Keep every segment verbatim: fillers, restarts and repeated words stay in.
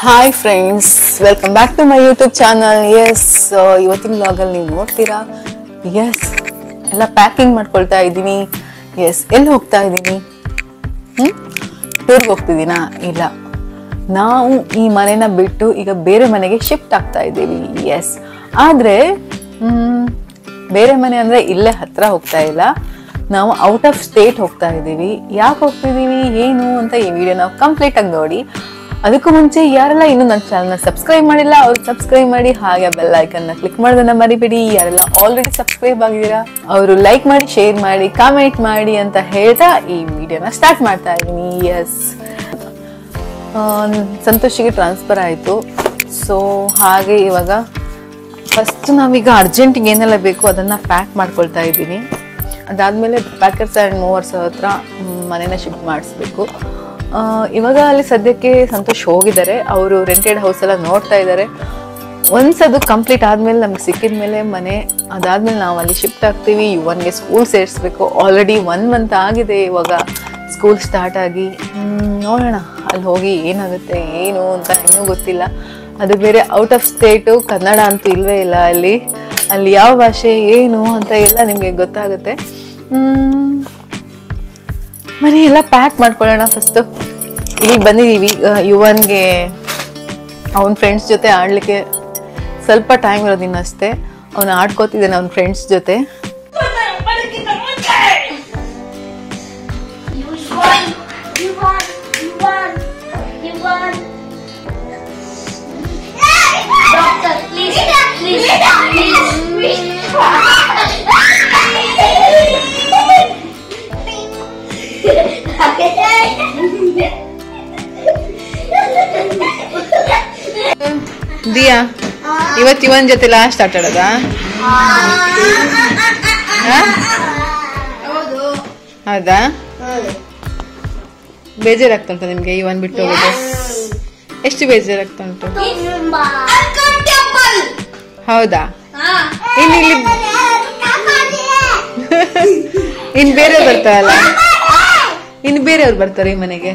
Hi friends, welcome back to my YouTube channel. Yes, ಇವತ್ತಿನ vlog ಅಲ್ಲಿ ನೀವು ನೋಡ್ತೀರಾ. Yes, ಎಲ್ಲ ಪ್ಯಾಕಿಂಗ್ ಮಾಡ್ಕೊಳ್ತಾ ಇದ್ದೀನಿ. Yes, ಎಲ್ಲಿ ಹೋಗ್ತಾ ಇದ್ದೀನಿ? ಹ್ಮ್ ಟೂರ್ಗೆ ಹೋಗ್ತಿದ್ದೀನಾ? ಇಲ್ಲ, ನಾವು ಈ ಮನೆನ ಬಿಟ್ಟು ಈಗ ಬೇರೆ ಮನೆಗೆ ಶಿಫ್ಟ್ ಆಗ್ತಾ ಇದ್ದೀವಿ. ಎಸ್, ಆದ್ರೆ ಹ್ಮ್ ಬೇರೆ ಮನೆ ಅಂದ್ರೆ ಇಲ್ಲೇ ಹತ್ರ ಹೋಗ್ತಾ ಇಲ್ಲ, ನಾವು ಔಟ್ ಆಫ್ ಸ್ಟೇಟ್ ಹೋಗ್ತಾ ಇದ್ದೀವಿ. ಯಾಕೆ ಹೋಗ್ತಿದ್ದೀವಿ ಏನು ಅಂತ ಈ ವಿಡಿಯೋ ನಾವು ಕಂಪ್ಲೀಟ್ ಆಗಿ ನೋಡಿ. ಅದಕ್ಕೂ ಮುಂಚೆ ಯಾರೆಲ್ಲ ಇನ್ನೂ ನನ್ನ ಚಾನಲ್ನ ಸಬ್ಸ್ಕ್ರೈಬ್ ಮಾಡಿಲ್ಲ ಅವ್ರು ಸಬ್ಸ್ಕ್ರೈಬ್ ಮಾಡಿ, ಹಾಗೆ ಬೆಲ್ ಐಕನ್ನ ಕ್ಲಿಕ್ ಮಾಡೋದನ್ನ ಮರಿಬೇಡಿ. ಯಾರೆಲ್ಲ ಆಲ್ರೆಡಿ ಸಬ್ಸ್ಕ್ರೈಬ್ ಆಗಿದ್ದೀರಾ ಅವರು ಲೈಕ್ ಮಾಡಿ, ಶೇರ್ ಮಾಡಿ, ಕಾಮೆಂಟ್ ಮಾಡಿ ಅಂತ ಹೇಳ್ತಾ ಈ ವಿಡಿಯೋನ ಸ್ಟಾರ್ಟ್ ಮಾಡ್ತಾ ಇದ್ದೀನಿ. ಎಸ್, ಸಂತೋಷಿಗೆ ಟ್ರಾನ್ಸ್ಫರ್ ಆಯಿತು. ಸೊ ಹಾಗೆ ಇವಾಗ ಫಸ್ಟ್ ನಾವೀಗ ಅರ್ಜೆಂಟಿಗೆ ಏನೆಲ್ಲ ಬೇಕು ಅದನ್ನು ಪ್ಯಾಕ್ ಮಾಡ್ಕೊಳ್ತಾ ಇದ್ದೀನಿ. ಅದಾದಮೇಲೆ ಪ್ಯಾಕರ್ಸ್ ಆ್ಯಂಡ್ ಮೂವರ್ಸ್ ಹತ್ರ ಮನೇನ ಶಿಫ್ಟ್ ಮಾಡಿಸ್ಬೇಕು. ಇವಾಗ ಅಲ್ಲಿ ಸದ್ಯಕ್ಕೆ ಸಂತೋಷ್ ಹೋಗಿದ್ದಾರೆ, ಅವರು ರೆಂಟೆಡ್ ಹೌಸ್ ಎಲ್ಲ ನೋಡ್ತಾ ಇದ್ದಾರೆ. ಒನ್ಸ್ ಅದು ಕಂಪ್ಲೀಟ್ ಆದಮೇಲೆ ನಮ್ಗೆ ಸಿಕ್ಕಿದ ಮೇಲೆ ಮನೆ, ಅದಾದಮೇಲೆ ನಾವು ಅಲ್ಲಿ ಶಿಫ್ಟ್ ಆಗ್ತೀವಿ. ಯುವನ್ಗೆ ಸ್ಕೂಲ್ ಸೇರಿಸ್ಬೇಕು. ಆಲ್ರೆಡಿ ಒನ್ ಮಂತ್ ಆಗಿದೆ ಇವಾಗ ಸ್ಕೂಲ್ ಸ್ಟಾರ್ಟ್ ಆಗಿ. ನೋಡೋಣ ಅಲ್ಲಿ ಹೋಗಿ ಏನಾಗುತ್ತೆ ಏನು ಅಂತ ಇನ್ನೂ ಗೊತ್ತಿಲ್ಲ. ಅದು ಬೇರೆ ಔಟ್ ಆಫ್ ಸ್ಟೇಟು, ಕನ್ನಡ ಅಂತೂ ಇಲ್ಲವೇ ಇಲ್ಲ ಅಲ್ಲಿ. ಅಲ್ಲಿ ಯಾವ ಭಾಷೆ ಏನು ಅಂತ ಎಲ್ಲ ನಿಮಗೆ ಗೊತ್ತಾಗುತ್ತೆ. ಮನೆ ಎಲ್ಲ ಪ್ಯಾಕ್ ಮಾಡ್ಕೊಳ್ಳೋಣ. ಫಸ್ಟು ಈಗ ಬಂದಿದ್ದೀವಿ. ಯುವನ್ಗೆ ಅವನ ಫ್ರೆಂಡ್ಸ್ ಜೊತೆ ಆಡಲಿಕ್ಕೆ ಸ್ವಲ್ಪ ಟೈಮ್ ಇರೋದಿನ್ನ ಅಷ್ಟೇ. ಅವನು ಆಡ್ಕೋತಿದ್ದಾನೆ ಅವನ ಫ್ರೆಂಡ್ಸ್ ಜೊತೆ. ದಿಯಾ, ಇವತ್ತು ಇವನ್ ಜೊತೆ ಲಾಸ್ಟ್ ಆಟ ಆಡೋದಾ? ಹೌದಾ? ಬೇಜಾರಾಗ್ತಾ ಉಂಟು ನಿಮ್ಗೆ ಇವನ್ ಬಿಟ್ಟು ಹೋಗೋದು? ಎಷ್ಟು ಬೇಜಾರಾಗ್ತಾ ಉಂಟು? ಹೌದಾ? ಇನ್ನು ಇಲ್ಲಿ ಇನ್ ಬೇರೆಯವ್ರು ಬರ್ತಾರಲ್ಲ, ಇನ್ನು ಬೇರೆಯವ್ರು ಬರ್ತಾರೆ ಈ ಮನೆಗೆ.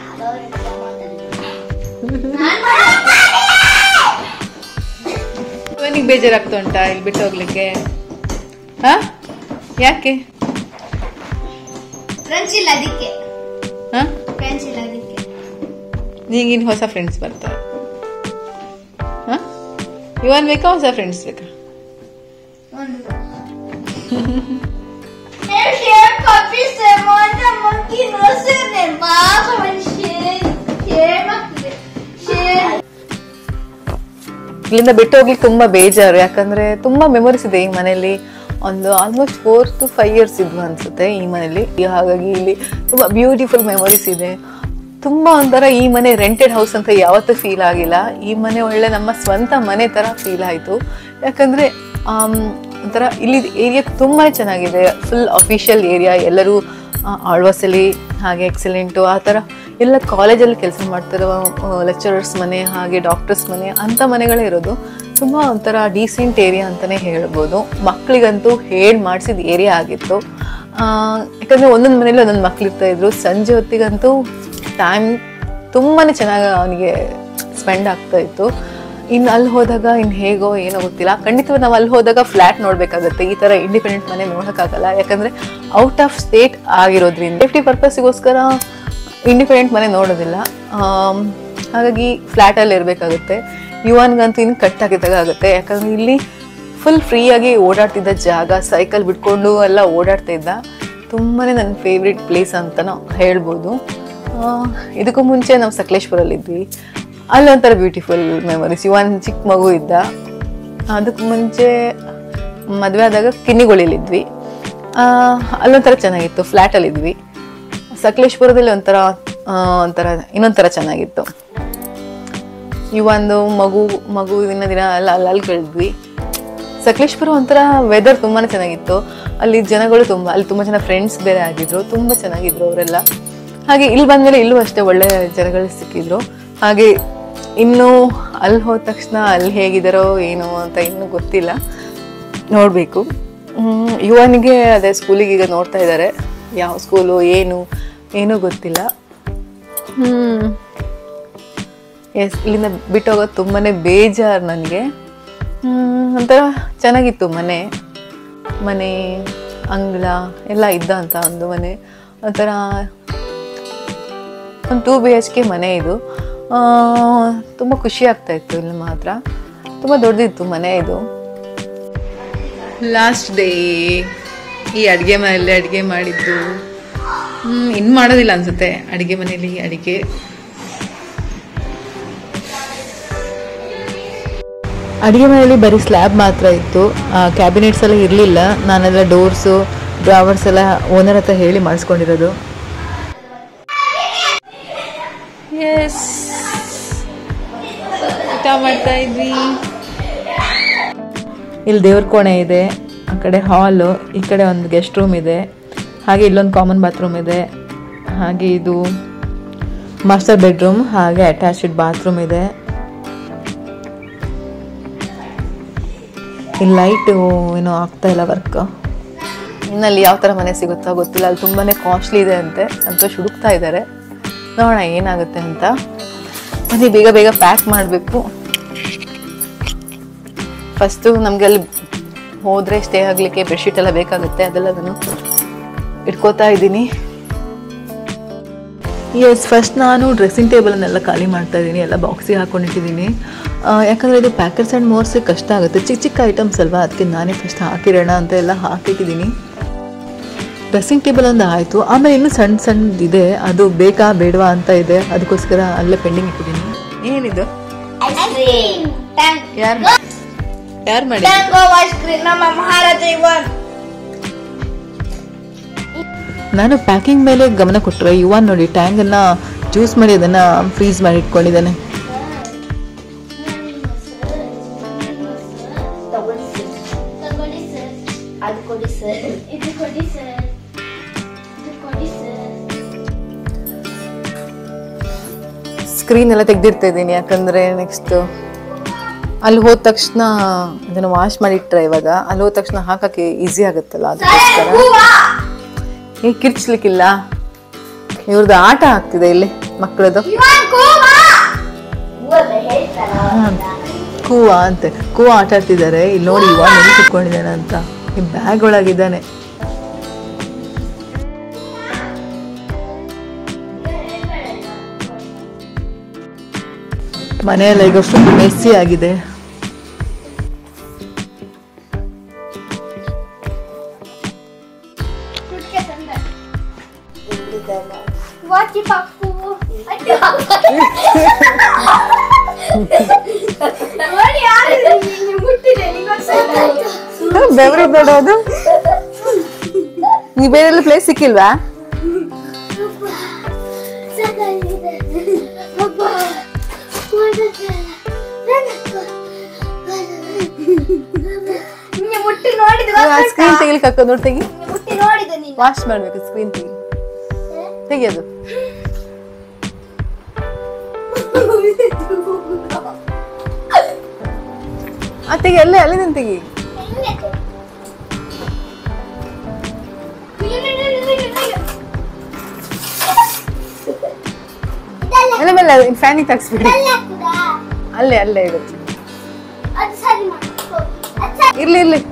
ಇವನಿಗೆ ಬೇಜಾರಾಗ್ತಾ ಉಂಟಾ ಇಲ್ಲಿ ಬಿಟ್ಟು ಹೋಗ್ಲಿಕ್ಕೆ? ಹಾ, ಯಾಕೆ? ಫ್ರೆಂಡ್ಸ್ ಇಲ್ಲ ಅದಕ್ಕೆ. ಹಾ, ಫ್ರೆಂಡ್ಸ್ ಇಲ್ಲ ಅದಕ್ಕೆ. ನಿಂಗಿನ್ ಹೊಸ ಫ್ರೆಂಡ್ಸ್ ಬರ್ತಾರೆ. ಹಾ, ಇವನ್ ಬೇಕಾ ಹೊಸ ಫ್ರೆಂಡ್ಸ್ ಬೇಕಾ? ಇಲ್ಲಿಂದ ಬಿಟ್ಟು ಹೋಗ್ಲಿಕ್ಕೆ ತುಂಬಾ ಬೇಜಾರು. ಯಾಕಂದ್ರೆ ತುಂಬಾ ಮೆಮೊರೀಸ್ ಇದೆ ಈ ಮನೆಯಲ್ಲಿ. ಒಂದು almost four to five years ಇದ್ವು ಅನ್ಸುತ್ತೆ ಈ ಮನೆಯಲ್ಲಿ. ಹಾಗಾಗಿ ಇಲ್ಲಿ ತುಂಬಾ ಬ್ಯೂಟಿಫುಲ್ ಮೆಮೊರೀಸ್ ಇದೆ. ತುಂಬಾ ಒಂಥರ ಈ ಮನೆ ರೆಂಟೆಡ್ ಹೌಸ್ ಅಂತ ಯಾವತ್ತೂ ಫೀಲ್ ಆಗಿಲ್ಲ. ಈ ಮನೆ ಒಳ್ಳೆ ನಮ್ಮ ಸ್ವಂತ ಮನೆ ತರ ಫೀಲ್ ಆಯ್ತು. ಯಾಕಂದ್ರೆ ಒಂಥರ ಇಲ್ಲಿ ಏರಿಯಾ ತುಂಬಾ ಚೆನ್ನಾಗಿದೆ. Full official area. ಎಲ್ಲರೂ ಆಳ್ವಾಸಲ್ಲಿ ಹಾಗೆ ಎಕ್ಸಲೆಂಟು ಆ ಥರ ಎಲ್ಲ ಕಾಲೇಜಲ್ಲಿ ಕೆಲಸ ಮಾಡ್ತಿರೋ ಲೆಕ್ಚರರ್ಸ್ ಮನೆ, ಹಾಗೆ ಡಾಕ್ಟರ್ಸ್ ಮನೆ ಅಂಥ ಮನೆಗಳೇ ಇರೋದು. ತುಂಬ ಒಂಥರ ಡೀಸೆಂಟ್ ಏರಿಯಾ ಅಂತಲೇ ಹೇಳ್ಬೋದು. ಮಕ್ಕಳಿಗಂತೂ ಹೇಳಿ ಮಾಡಿಸಿದ ಏರಿಯಾ ಆಗಿತ್ತು. ಯಾಕಂದರೆ ಒಂದೊಂದು ಮನೇಲಿ ಒಂದೊಂದು ಮಕ್ಳು ಇರ್ತಾಯಿದ್ರು. ಸಂಜೆ ಹೊತ್ತಿಗಂತೂ ಟೈಮ್ ತುಂಬಾ ಚೆನ್ನಾಗಿ ಅವನಿಗೆ ಸ್ಪೆಂಡ್ ಆಗ್ತಾಯಿತ್ತು. ಇನ್ನು ಅಲ್ಲಿ ಹೋದಾಗ ಇನ್ನು ಹೇಗೋ ಏನೋ ಗೊತ್ತಿಲ್ಲ. ಖಂಡಿತವಾಗಿ ನಾವು ಅಲ್ಲಿ ಹೋದಾಗ ಫ್ಲ್ಯಾಟ್ ನೋಡಬೇಕಾಗತ್ತೆ. ಈ ಥರ ಇಂಡಿಪೆಂಡೆಂಟ್ ಮನೆ ನೋಡೋಕ್ಕಾಗಲ್ಲ. ಯಾಕಂದರೆ ಔಟ್ ಆಫ್ ಸ್ಟೇಟ್ ಆಗಿರೋದ್ರಿಂದ ಸೇಫ್ಟಿ ಪರ್ಪಸ್ಸಿಗೋಸ್ಕರ ಇಂಡಿಪೆಂಡೆಂಟ್ ಮನೆ ನೋಡೋದಿಲ್ಲ. ಹಾಗಾಗಿ ಫ್ಲ್ಯಾಟಲ್ಲಿ ಇರಬೇಕಾಗುತ್ತೆ. ಯುವನ್ಗಂತೂ ಇನ್ನು ಕಟ್ಟಾಗಿದ್ದಾಗ ಆಗುತ್ತೆ. ಯಾಕಂದರೆ ಇಲ್ಲಿ ಫುಲ್ ಫ್ರೀಯಾಗಿ ಓಡಾಡ್ತಿದ್ದ ಜಾಗ, ಸೈಕಲ್ ಬಿಟ್ಕೊಂಡು ಎಲ್ಲ ಓಡಾಡ್ತಾ ಇದ್ದ. ತುಂಬಾ ನನ್ನ ಫೇವ್ರೆಟ್ ಪ್ಲೇಸ್ ಅಂತಲೂ ಹೇಳ್ಬೋದು. ಇದಕ್ಕೂ ಮುಂಚೆ ನಾವು ಸಕಲೇಶ್ಪುರಲ್ಲಿದ್ವಿ. ಅಲ್ಲೊಂಥರ ಬ್ಯೂಟಿಫುಲ್ ಮೆಮೊರೀಸ್. ಯುವನ್ ಚಿಕ್ಕ ಮಗು ಇದ್ದ. ಅದಕ್ಕೆ ಮುಂಚೆ ಮದುವೆ ಆದಾಗ ಕಿನ್ನಿಗಳಿದ್ವಿ. ಅಲ್ಲೊಂಥರ ಚೆನ್ನಾಗಿತ್ತು. ಫ್ಲ್ಯಾಟಲ್ಲಿದ್ವಿ. ಸಕಲೇಶ್ಪುರದಲ್ಲಿ ಒಂಥರ ಒಂಥರ ಇನ್ನೊಂಥರ ಚೆನ್ನಾಗಿತ್ತು. ಇವೊಂದು ಮಗು ಮಗುವಿನ ದಿನ ಎಲ್ಲ ಅಲ್ಲಿ ಅಲ್ಲಿ ಕಳೆದ್ವಿ. ಸಕಲೇಶ್ಪುರ ಒಂಥರ ವೆದರ್ ತುಂಬಾ ಚೆನ್ನಾಗಿತ್ತು. ಅಲ್ಲಿ ಜನಗಳು ತುಂಬ, ಅಲ್ಲಿ ತುಂಬ ಜನ ಫ್ರೆಂಡ್ಸ್ ಬೇರೆ ಆಗಿದ್ರು. ತುಂಬ ಚೆನ್ನಾಗಿದ್ರು ಅವರೆಲ್ಲ. ಹಾಗೆ ಇಲ್ಲಿ ಬಂದಮೇಲೆ ಇಲ್ಲೂ ಅಷ್ಟೇ ಒಳ್ಳೆ ಜನಗಳು ಸಿಕ್ಕಿದ್ರು. ಹಾಗೆ ಇನ್ನು ಅಲ್ಲಿ ಹೋದ ತಕ್ಷಣ ಅಲ್ಲಿ ಹೇಗಿದ್ದಾರೋ ಏನೋ ಅಂತ ಇನ್ನೂ ಗೊತ್ತಿಲ್ಲ, ನೋಡಬೇಕು. ಯುವನಿಗೆ ಅದೇ ಸ್ಕೂಲಿಗೆ ಈಗ ನೋಡ್ತಾ ಇದ್ದಾರೆ. ಯಾವ ಸ್ಕೂಲು ಏನು ಏನೂ ಗೊತ್ತಿಲ್ಲ. ಹ್ಞೂ ಎಸ್, ಇಲ್ಲಿಂದ ಬಿಟ್ಟು ಹೋಗೋದು ತುಂಬಾ ಬೇಜಾರು ನನಗೆ. ಒಂಥರ ಚೆನ್ನಾಗಿತ್ತು ಮನೆ ಮನೆ ಅಂಗಳ ಎಲ್ಲ ಇದ್ದ ಅಂತ ಒಂದು ಮನೆ, ಒಂಥರ ಒಂದು ಟೂ ಬಿ ಎಚ್ ಕೆ ಮನೆ ಇದು. ತುಂಬ ಖುಷಿ ಆಗ್ತಾಯಿತ್ತು ಇಲ್ಲಿ ಮಾತ್ರ, ತುಂಬ ದೊಡ್ಡದಿತ್ತು ಮನೆ ಇದು. ಲಾಸ್ಟ್ ಡೇ ಈ ಅಡುಗೆ ಮನೆಯಲ್ಲಿ ಅಡುಗೆ ಮಾಡಿದ್ದು. ಇನ್ನು ಮಾಡೋದಿಲ್ಲ ಅನಿಸುತ್ತೆ ಅಡುಗೆ ಮನೆಯಲ್ಲಿ ಅಡುಗೆ. ಅಡುಗೆ ಮನೆಯಲ್ಲಿ ಬರೀ ಸ್ಲ್ಯಾಬ್ ಮಾತ್ರ ಇತ್ತು, ಕ್ಯಾಬಿನೆಟ್ಸ್ ಎಲ್ಲ ಇರಲಿಲ್ಲ. ನಾನೆಲ್ಲ ಡೋರ್ಸು ಡ್ರಾವರ್ಸ್ ಎಲ್ಲ ಓನರ್ ಹತ್ರ ಹೇಳಿ ಮಾಡಿಸ್ಕೊಂಡಿರೋದು. ಎಸ್, ಊಟ ಮಾಡ್ತಾ ಇದ್ವಿ. ಇಲ್ಲಿ ದೇವ್ರ ಕೋಣೆ ಇದೆ, ಆ ಕಡೆ ಹಾಲು, ಈ ಕಡೆ ಒಂದು ಗೆಸ್ಟ್ ರೂಮ್ ಇದೆ, ಹಾಗೆ ಇಲ್ಲೊಂದು ಕಾಮನ್ ಬಾತ್ರೂಮ್ ಇದೆ, ಹಾಗೆ ಇದು ಮಾಸ್ಟರ್ ಬೆಡ್ರೂಮ್, ಹಾಗೆ ಅಟ್ಯಾಚ್ಡ್ ಬಾತ್ರೂಮ್ ಇದೆ. ಇಲ್ಲಿ ಲೈಟು ಏನೋ ಆಗ್ತಾ ಇಲ್ಲ ವರ್ಕ್. ಇನ್ನಲ್ಲಿ ಯಾವ ಥರ ಮನೆ ಸಿಗುತ್ತಾ ಗೊತ್ತಿಲ್ಲ, ಅಲ್ಲಿ ತುಂಬಾ ಕಾಸ್ಟ್ಲಿ ಇದೆ ಅಂತೆ, ಸಂತೋಷ್ ಹುಡುಕ್ತಾ ಇದ್ದಾರೆ. ನೋಡೋಣ ಏನಾಗುತ್ತೆ ಅಂತ. ಮತ್ತೆ ಬೇಗ ಬೇಗ ಪ್ಯಾಕ್ ಮಾಡಬೇಕು. ಫಸ್ಟು ನಮಗೆ ಅಲ್ಲಿ ಹೋದರೆ ಸ್ಟೇ ಆಗಲಿಕ್ಕೆ ಬೆಡ್ಶೀಟ್ ಎಲ್ಲ ಬೇಕಾಗುತ್ತೆ, ಅದೆಲ್ಲ ನಾನು ಇಟ್ಕೋತಾ ಇದ್ದೀನಿ. ಎಸ್, ಫಸ್ಟ್ ನಾನು ಡ್ರೆಸ್ಸಿಂಗ್ ಟೇಬಲನ್ನೆಲ್ಲ ಖಾಲಿ ಮಾಡ್ತಾ ಇದ್ದೀನಿ, ಎಲ್ಲ ಬಾಕ್ಸಿಗೆ ಹಾಕ್ಕೊಂಡಿಟ್ಟಿದ್ದೀನಿ. ಯಾಕಂದರೆ ಇದು ಪ್ಯಾಕೆಟ್ಸ್ ಆ್ಯಂಡ್ ಮೋರ್ಸಿಗೆ ಕಷ್ಟ ಆಗುತ್ತೆ, ಚಿಕ್ಕ ಚಿಕ್ಕ ಐಟಮ್ಸ್ ಅಲ್ವಾ, ಅದಕ್ಕೆ ನಾನೇ ಫಸ್ಟ್ ಹಾಕಿರೋಣ ಅಂತ ಎಲ್ಲ ಹಾಕಿಟ್ಟಿದ್ದೀನಿ. ಡ್ರೆಸ್ಸಿಂಗ್ ಟೇಬಲ್ ಒಂದು ಆಯಿತು. ಆಮೇಲೆ ಇನ್ನೂ ಸಣ್ಣ ಸಣ್ಣದಿದೆ, ಅದು ಬೇಕಾ ಬೇಡವಾ ಅಂತ ಇದೆ, ಅದಕ್ಕೋಸ್ಕರ ಅಲ್ಲೇ ಪೆಂಡಿಂಗ್ ಇಟ್ಟಿದ್ದೀನಿ. ಏನಿದು? ಯಾರು ಯಾರು ಮಾಡಿ? ನಾನು ಪ್ಯಾಕಿಂಗ್ ಮೇಲೆ ಗಮನ ಕೊಟ್ಟರೆ ಯುವನ್ ನೋಡಿ ಟ್ಯಾಂಗನ್ನು ಜ್ಯೂಸ್ ಮಾಡಿ ಅದನ್ನು ಫ್ರೀಸ್ ಮಾಡಿ ಇಟ್ಕೊಂಡಿದ್ದಾನೆ. ಸ್ಕ್ರೀನ್ ಎಲ್ಲ ತೆಗೆದಿರ್ತಾ ಇದ್ದೀನಿ, ಯಾಕಂದರೆ ನೆಕ್ಸ್ಟ್ ಅಲ್ಲಿ ಹೋದ ತಕ್ಷಣ ಅದನ್ನು ವಾಶ್ ಮಾಡಿಟ್ರೆ ಇವಾಗ ಅಲ್ಲಿ ಹೋದ ತಕ್ಷಣ ಹಾಕೋಕ್ಕೆ ಈಸಿ ಆಗುತ್ತಲ್ಲ, ಅದಕ್ಕೋಸ್ಕರ. ಈಗ ಕಿರ್ಚ್ಲಿಕ್ಕಿಲ್ಲ, ಇವ್ರದ್ದು ಆಟ ಆಗ್ತಿದೆ ಇಲ್ಲಿ ಮಕ್ಕಳದು. ಕೂವಾ ಅಂತೆ, ಕೂವಾ ಆಟ ಆಡ್ತಿದ್ದಾರೆ. ಇಲ್ಲಿ ನೋಡಿ ಇವಾಗ ಎಲ್ಲಿ ಕುತ್ಕೊಂಡಿದ್ದಾನೆ ಅಂತ, ಈ ಬ್ಯಾಗ್ ಒಳಗಿದ್ದಾನೆ. ಮನೆಯಲ್ಲ ಈಗ ಫುಲ್ ಮೆಸ್ಸಿ ಆಗಿದೆ. ಬೆವರಿ ದೊಡ್ಡದು. ನೀ ಬೇರೆಲ್ಲ ಪ್ಲೇಸ್ ಸಿಕ್ಕಿಲ್ವಾ? ಸ್ಕ್ರೀನ್ ತೆಗಿಲಿಕ್ಕೆ ಹಾಕೋದು ನೋಡಿ, ತೆಗಿ. ವಾಶ್ ಮಾಡ್ಬೇಕು, ಸ್ಕ್ರೀನ್ ತೆಗಿ, ತೆಗಿಯೋದು. ಆ ತೆಗಿ, ಅಲ್ಲೇ ಅಲ್ಲಿಂದ ತೆಗಿ. ಎಲ್ಲ ಮೇಲೆ ಫ್ಯಾನಿಗೆ ತಗ್ಸ್ಬಿಡಿ. ಅಲ್ಲೇ ಅಲ್ಲೇ ಇರುತ್ತೆ, ಇರ್ಲಿ ಇರ್ಲಿ.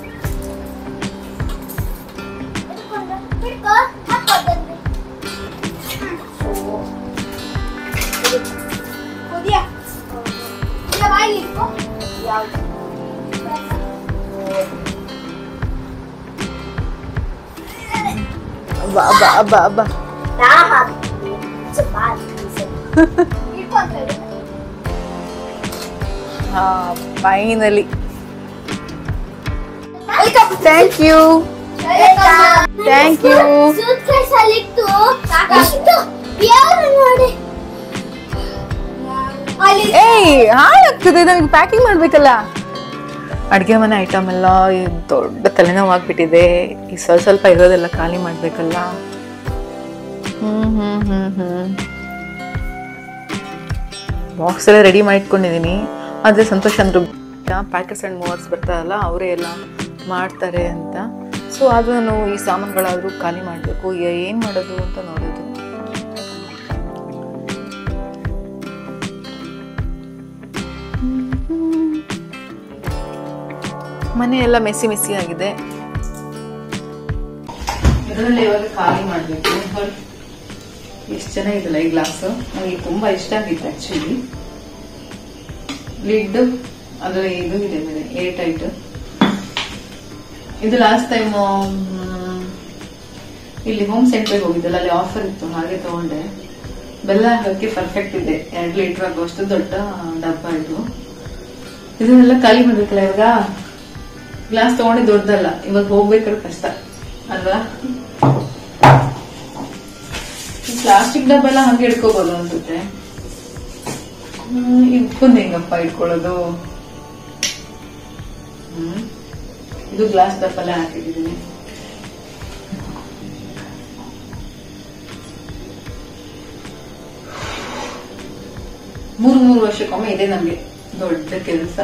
ಬಾ ಬಾ ಬಾ ಬಾ. ಹಾ, finally. Thank you thank you. ಏಯ್, ಹಾಳಾಗ್ತದೆ, ನಮಗೆ ಪ್ಯಾಕಿಂಗ್ ಮಾಡ್ಬೇಕಲ್ಲ. ಅಡುಗೆ ಮನೆ ಐಟಮ್ ಎಲ್ಲ ದೊಡ್ಡ ತಲೆನೋವು ಆಗ್ಬಿಟ್ಟಿದೆ. ಈ ಸ್ವಲ್ಪ ಸ್ವಲ್ಪ ಇರೋದೆಲ್ಲ ಖಾಲಿ ಮಾಡ್ಬೇಕಲ್ಲ. ಹ್ಮ್ ಹ್ಮ್ ಹ್ಮ್ ಹ್ಮ್ ಬಾಕ್ಸ್ ಎಲ್ಲ ರೆಡಿ ಮಾಡಿಟ್ಕೊಂಡಿದ್ದೀನಿ. ಆದರೆ ಸಂತೋಷ್ ಅಂದ್ರು ಪ್ಯಾಕೆಟ್ಸ್ ಆ್ಯಂಡ್ ಮೂವರ್ಸ್ ಬರ್ತಾರಲ್ಲ, ಅವರೇ ಎಲ್ಲ ಮಾಡ್ತಾರೆ ಅಂತ. ಸೊ ಅದು ನಾನು ಈ ಸಾಮಾನುಗಳಾದರೂ ಖಾಲಿ ಮಾಡಬೇಕು, ಏನು ಮಾಡೋದು ಅಂತ ನೋಡೋದು. ಮನೆ ಎಲ್ಲ ಮೆಸ್ಸಿ ಮೆಸ್ಸಿ ಆಗಿದೆ. ಇದರಲ್ಲಿ ಇವಾಗ ಖಾಲಿ ಮಾಡಬೇಕು. ಎಷ್ಟು ಚೆನ್ನಾಗಿದೆಲ್ಲ ಈ ಗ್ಲಾಸು, ನನಗೆ ತುಂಬಾ ಇಷ್ಟ ಆಗಿತ್ತು ಆಕ್ಚುಲಿ. ಲಿಡ್ ಅದರಲ್ಲಿ ಇದು ಇದೆ ಮೇಲೆ ಏರ್ ಟೈಟ್. ಇದು ಲಾಸ್ಟ್ ಟೈಮ್ ಇಲ್ಲಿ ಹೋಮ್ ಸೆಂಟರ್ಗೆ ಹೋಗಿದ್ದಲ್ಲ, ಅಲ್ಲಿ ಆಫರ್ ಇತ್ತು, ಹಾಗೆ ತಗೊಂಡೆ. ಬೆಲ್ಲ ಹಾಕಿ ಪರ್ಫೆಕ್ಟ್ ಇದೆ, ಎರಡು ಲೀಟರ್ ಆಗುವಷ್ಟು ದೊಡ್ಡ ಡಬ್ಬ ಇದು. ಇದನ್ನೆಲ್ಲ ಖಾಲಿ ಮಾಡ್ಬೇಕಲ್ಲ ಇವಾಗ. ಗ್ಲಾಸ್ ತಗೊಂಡೆ ದೊಡ್ಡದಲ್ಲ, ಇವಾಗ ಹೋಗ್ಬೇಕಾದ್ರೆ ಕಷ್ಟ ಅಲ್ವಾ. ಪ್ಲಾಸ್ಟಿಕ್ ಡಬ್ಬ ಎಲ್ಲ ಹಂಗೆ ಇಟ್ಕೋಬಹುದು ಅನ್ಸುತ್ತೆ. ಹ್ಮ್ ಇಟ್ಕೊಂಡ್ ಹೆಂಗಪ್ಪ ಇಟ್ಕೊಳ್ಳೋದು. ಹ್ಮ್ ಇದು ಗ್ಲಾಸ್ ಡಬ್ಬಲ್ಲ ಹಾಕಿದ್ದೀನಿ. ಮೂರು ಮೂರು ವರ್ಷಕ್ಕೊಮ್ಮೆ ಇದೆ ನಮ್ಗೆ ದೊಡ್ಡ ಕೆಲಸ.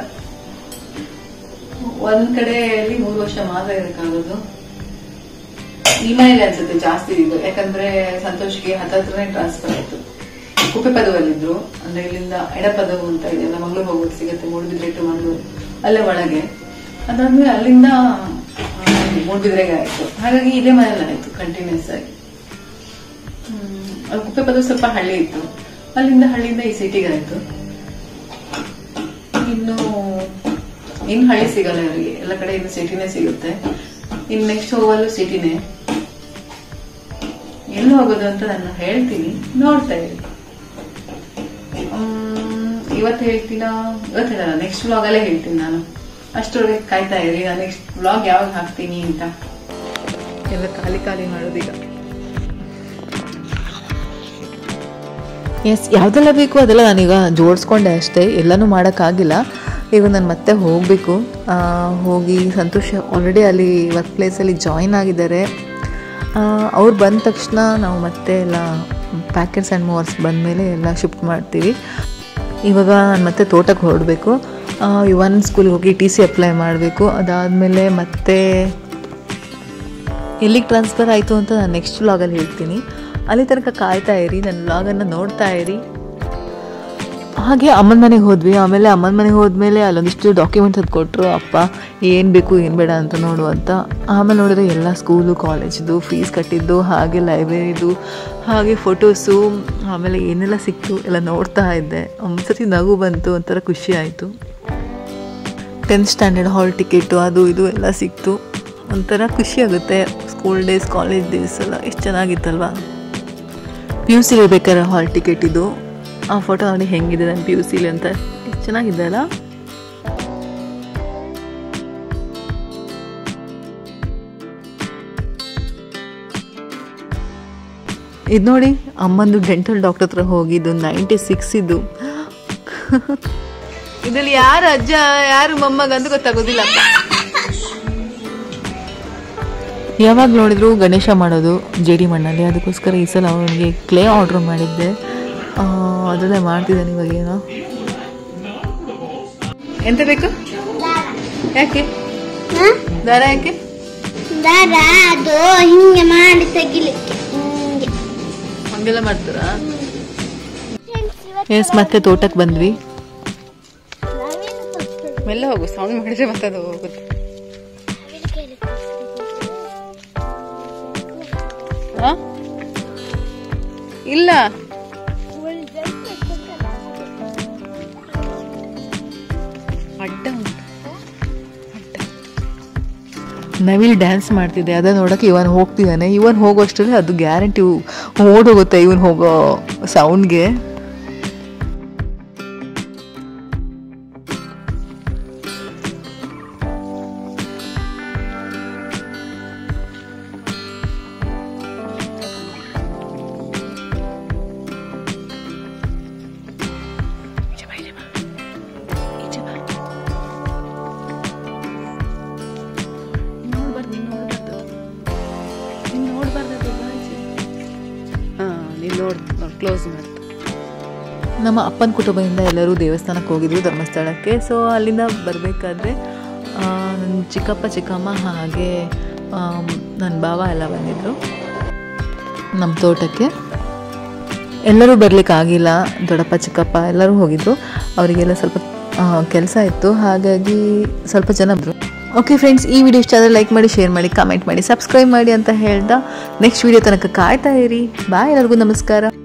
ಒಂದ್ ಕಡೆಯಲ್ಲಿ ಮೂರು ವರ್ಷ ಮಾತ್ರ ಇರಕ್ಕಾಗೋದು. ಈ ಮನೇಲಿ ಅನ್ಸುತ್ತೆ ಜಾಸ್ತಿ ಇದು, ಯಾಕಂದ್ರೆ ಸಂತೋಷ್ಗೆ ಹತ್ತತ್ರನೇ ಟ್ರಾನ್ಸ್ಫರ್ ಆಯ್ತು. ಕುಪ್ಪೆ ಪದವಲ್ಲಿದ್ರು, ಅಂದ್ರೆ ಇಲ್ಲಿಂದ ಎಡಪದವು ಅಂತ ಇದೆಯಲ್ಲ, ಮಂಗ್ಳೂರ್ ಹೋಗೋದು ಸಿಗುತ್ತೆ, ಮೂಡುಬಿದ್ರೆ ಟು ಮಂಗ್ಳೂರು, ಅಲ್ಲೇ ಒಳಗೆ. ಅದಾದ್ಮೇಲೆ ಅಲ್ಲಿಂದ ಮೂಡುಬಿದ್ರೆಗೆ ಆಯ್ತು. ಹಾಗಾಗಿ ಇದೇ ಮನೇಲಿ ಆಯ್ತು ಕಂಟಿನ್ಯೂಸ್ ಆಗಿ. ಹ್ಮ್ ಅಲ್ಲಿ ಕುಪ್ಪೆ ಪದವು ಸ್ವಲ್ಪ ಹಳ್ಳಿ ಇತ್ತು, ಅಲ್ಲಿಂದ ಹಳ್ಳಿಯಿಂದ ಈ ಸಿಟಿಗೆ ಆಯ್ತು. ಇನ್ನು ಇನ್ ಹಳ್ಳಿ ಸಿಗಲ್ಲ ಇವರಿಗೆ, ಎಲ್ಲ ಕಡೆ ಇನ್ನು ಸಿಟಿನೇ ಸಿಗುತ್ತೆ. ಇನ್ ನೆಕ್ಸ್ಟ್ ಹೋಗಲು ಸಿಟಿನೇ. ಎಲ್ಲಿ ಹೋಗೋದು ಅಂತ ನಾನು ಹೇಳ್ತೀನಿ, ನೋಡ್ತಾ ಇರಿ. ಇವತ್ತು ಹೇಳ್ತೀನ, ಇವತ್ತು ಹೇಳಲ್ಲ, ನೆಕ್ಸ್ಟ್ ವ್ಲಾಗ್ ಅಲ್ಲೇ ಹೇಳ್ತೀನಿ ನಾನು. ಅಷ್ಟರೊಳಗೆ ಕಾಯ್ತಾ ಇರಿ, ನಾನು ನೆಕ್ಸ್ಟ್ ವ್ಲಾಗ್ ಯಾವಾಗ ಹಾಕ್ತೀನಿ ಅಂತ. ಎಲ್ಲ ಖಾಲಿ ಖಾಲಿ ಮಾಡೋದೀಗ. ಎಸ್, ಯಾವುದೆಲ್ಲ ಬೇಕು ಅದೆಲ್ಲ ನಾನೀಗ ಜೋಡಿಸ್ಕೊಂಡೆ ಅಷ್ಟೇ, ಎಲ್ಲನೂ ಮಾಡೋಕ್ಕಾಗಿಲ್ಲ. ಈಗ ನಾನು ಮತ್ತೆ ಹೋಗಬೇಕು. ಹೋಗಿ ಸಂತೋಷ ಆಲ್ರೆಡಿ ಅಲ್ಲಿ ವರ್ಕ್ ಪ್ಲೇಸಲ್ಲಿ ಜಾಯಿನ್ ಆಗಿದ್ದಾರೆ. ಅವ್ರು ಬಂದ ತಕ್ಷಣ ನಾವು ಮತ್ತೆ ಎಲ್ಲ ಪ್ಯಾಕೆಟ್ಸ್ ಆ್ಯಂಡ್ ಮೂವರ್ಸ್ ಬಂದಮೇಲೆ ಎಲ್ಲ ಶಿಫ್ಟ್ ಮಾಡ್ತೀವಿ. ಇವಾಗ ನಾನು ಮತ್ತೆ ತೋಟಕ್ಕೆ ಹೊರಡಬೇಕು. ಯುವನ್ ಸ್ಕೂಲಿಗೆ ಹೋಗಿ ಟಿ ಸಿ ಅಪ್ಲೈ ಮಾಡಬೇಕು. ಅದಾದಮೇಲೆ ಮತ್ತೆ ಎಲ್ಲಿಗೆ ಟ್ರಾನ್ಸ್ಫರ್ ಆಯಿತು ಅಂತ ನಾನು ನೆಕ್ಸ್ಟ್ ವ್ಲಾಗಲ್ಲಿ ಹೇಳ್ತೀನಿ. ಅಲ್ಲಿ ತನಕ ಕಾಯ್ತಾ ಇರಿ, ನನ್ನ ವ್ಲಾಗನ್ನು ನೋಡ್ತಾ ಇರಿ. ಹಾಗೆ ಅಮ್ಮನ ಮನೆಗೆ ಹೋದ್ವಿ. ಆಮೇಲೆ ಅಮ್ಮನ ಮನೆಗೆ ಹೋದ್ಮೇಲೆ ಅಲ್ಲೊಂದಿಷ್ಟು ಡಾಕ್ಯುಮೆಂಟ್ಸ್ ಅದು ಕೊಟ್ಟರು, ಅಪ್ಪ ಏನು ಬೇಕು ಏನು ಬೇಡ ಅಂತ ನೋಡು ಅಂತ. ಆಮೇಲೆ ನೋಡಿದ್ರೆ ಎಲ್ಲ ಸ್ಕೂಲು ಕಾಲೇಜ್ದು ಫೀಸ್ ಕಟ್ಟಿದ್ದು, ಹಾಗೆ ಲೈಬ್ರರಿದು, ಹಾಗೆ ಫೋಟೋಸು, ಆಮೇಲೆ ಏನೆಲ್ಲ ಸಿಕ್ತು ಎಲ್ಲ ನೋಡ್ತಾ ಇದ್ದೆ. ಒಂದ್ಸತಿ ನಗು ಬಂತು, ಒಂಥರ ಖುಷಿ ಆಯಿತು. ಟೆಂತ್ ಸ್ಟ್ಯಾಂಡರ್ಡ್ ಹಾಲ್ ಟಿಕೆಟು ಅದು ಇದು ಎಲ್ಲ ಸಿಕ್ತು, ಒಂಥರ ಖುಷಿ ಆಗುತ್ತೆ. ಸ್ಕೂಲ್ ಡೇಸ್ ಕಾಲೇಜ್ ಡೇಸ್ ಎಲ್ಲ ಎಷ್ಟು ಚೆನ್ನಾಗಿತ್ತಲ್ವಾ. ಪಿ ಯು ಸಿಲಿ ಬೇಕಾದ್ರೆ ಹಾಲ್ ಟಿಕೆಟ್ ಇದು. ಆ ಫೋಟೋ ನೋಡಿ ಹೆಂಗಿದೆ ನನ್ನ ಪಿ ಯು ಸಿಲಿ ಅಂತ, ಎಷ್ಟು ಚೆನ್ನಾಗಿದೆ ಅಲ್ಲ. ಇದು ನೋಡಿ, ಅಮ್ಮಂದು ಡೆಂಟಲ್ ಡಾಕ್ಟರ್ ಹತ್ರ ಹೋಗಿದ್ದು, ನೈಂಟಿ ಸಿಕ್ಸ್ ಇದು. ಇದರಲ್ಲಿ ಯಾರು ಅಜ್ಜ ಯಾರು ಮೊಮ್ಮಗ ಅಂತ ಗೊತ್ತಾಗೋದಿಲ್ಲ. ಯಾವಾಗ ನೋಡಿದ್ರು ಗಣೇಶ ಮಾಡೋದು ಜೇಡಿ ಮಣ್ಣಲ್ಲಿ, ಅದಕ್ಕೋಸ್ಕರ ಈ ಸಲ ಅವನಿಗೆ ಕ್ಲೇ ಆರ್ಡ್ರ್ ಮಾಡಿದ್ದೆ. ಅದರಲ್ಲೇ ಮಾಡ್ತಿದ್ದಾನೆ ಇವಾಗ. ಏನೋ ಎಂತ ಬೇಕು, ಯಾಕೆ ದಾರ ಯಾಕೆ ದಾರ ಅದು ಹಿಂಗೆ ಮಾಡಿ ತೆಗಿಲಿಕ್ಕೆ ಹಂಗೆಲ್ಲ ಮಾಡ್ತಾರಾ? ಎಸ್, ಮತ್ತೆ ತೋಟಕ್ಕೆ ಬಂದ್ವಿ. ಮೆಲ್ಲ ಹೋಗು, ಸೌಂಡ್ ಮಾಡಿದ್ರೆ ಮತ್ತೆ ಅದು ಹೋಗುತ್ತೆ. ಇಲ್ಲ ಅಡ್ಡ ನವಿಲ್ ಡ್ಯಾನ್ಸ್ ಮಾಡ್ತಿದ್ದೆ, ಅದ ನೋಡಕ್ಕೆ ಇವನ್ ಹೋಗ್ತಿದ್ದಾನೆ. ಇವನ್ ಹೋಗೋಷ್ಟರಲ್ಲಿ ಅದು ಗ್ಯಾರಂಟಿ ಓಡೋಗುತ್ತೆ ಇವನ್ ಹೋಗೋ ಸೌಂಡ್ಗೆ. ಕ್ಲೋಸ್ ಮಾಡ್ತು. ನಮ್ಮ ಅಪ್ಪನ ಕುಟುಂಬದಿಂದ ಎಲ್ಲರೂ ದೇವಸ್ಥಾನಕ್ಕೆ ಹೋಗಿದ್ರು, ಧರ್ಮಸ್ಥಳಕ್ಕೆ. ಸೊ ಅಲ್ಲಿಂದ ಬರಬೇಕಾದ್ರೆ ನನ್ನ ಚಿಕ್ಕಪ್ಪ ಚಿಕ್ಕಮ್ಮ ಹಾಗೆ ನನ್ನ ಭಾವ ಎಲ್ಲ ಬಂದಿದ್ದರು ನಮ್ಮ ತೋಟಕ್ಕೆ. ಎಲ್ಲರೂ ಬರಲಿಕ್ಕಾಗಿಲ್ಲ, ದೊಡ್ಡಪ್ಪ ಚಿಕ್ಕಪ್ಪ ಎಲ್ಲರೂ ಹೋಗಿದ್ರು. ಅವರಿಗೆಲ್ಲ ಸ್ವಲ್ಪ ಕೆಲಸ ಇತ್ತು, ಹಾಗಾಗಿ ಸ್ವಲ್ಪ ಜನ ಬಂದರು. ಓಕೆ ಫ್ರೆಂಡ್ಸ್, ಈ ವಿಡಿಯೋ ಇಷ್ಟ ಆದರೆ ಲೈಕ್ ಮಾಡಿ, ಶೇರ್ ಮಾಡಿ, ಕಮೆಂಟ್ ಮಾಡಿ, ಸಬ್ಸ್ಕ್ರೈಬ್ ಮಾಡಿ ಅಂತ ಹೇಳ್ದ ನೆಕ್ಸ್ಟ್ ವಿಡಿಯೋ ತನಕ ಕಾಯ್ತಾ ಇರಿ. ಬಾಯ್, ಎಲ್ಲರಿಗೂ ನಮಸ್ಕಾರ.